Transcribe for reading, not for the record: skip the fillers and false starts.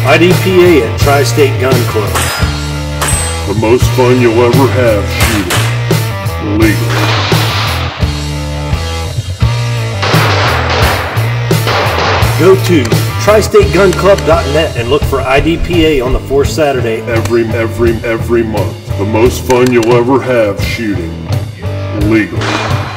IDPA at Tri-State Gun Club. The most fun you'll ever have shooting legally. Go to tristategunclub.net and look for IDPA on the fourth Saturday every month. The most fun you'll ever have shooting legally.